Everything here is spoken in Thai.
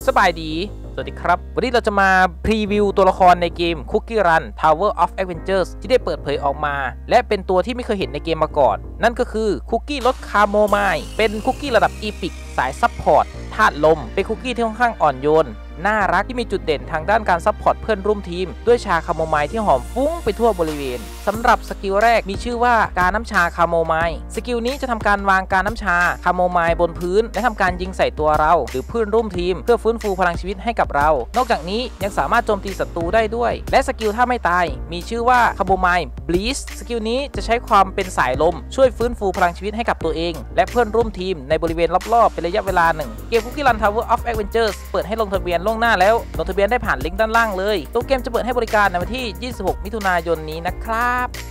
สบายดีสวัสดีครับวันนี้เราจะมาพรีวิวตัวละครในเกม Cookie Run Tower of Adventures ที่ได้เปิดเผยออกมาและเป็นตัวที่ไม่เคยเห็นในเกมมาก่อนนั่นก็คือคุกกี้รสคาโมไมล์เป็นคุกกี้ระดับอีพิกสายซัพพอร์ตธาตุลมเป็นคุกกี้ที่ค่อนข้างอ่อนโยนน่ารักที่มีจุดเด่นทางด้านการซัพพอร์ตเพื่อนร่วมทีมด้วยชาคาโมไมล์ที่หอมฟุ้งไปทั่วบริเวณสำหรับสกิลแรกมีชื่อว่าการน้ำชาคาโมไมล์สกิลนี้จะทำการวางการน้ำชาคาโมไมล์บนพื้นและทำการยิงใส่ตัวเราหรือเพื่อนร่วมทีมเพื่อฟื้นฟูพลังชีวิตให้กับเรานอกจากนี้ยังสามารถโจมตีศัตรูได้ด้วยและสกิลถ้าไม่ตายมีชื่อว่าคาโมไมล์บลีสสกิลนี้จะใช้ความเป็นสายลมช่วยฟื้นฟูพลังชีวิตให้กับตัวเองและเพื่อนร่วมทีมในบริเวณรอบๆเป็นระยะเวลาหนึ่งเกม Cookie Run Tower of Adventures เปิดให้ลงทะเบียนล่วงหน้าแล้วลงทะเบียนได้ผ่านลิงก์ด้านล่างเลยตัวเกมจะเปิดให้บริการในวันที่ 26 มิถุนายนนี้นะครับ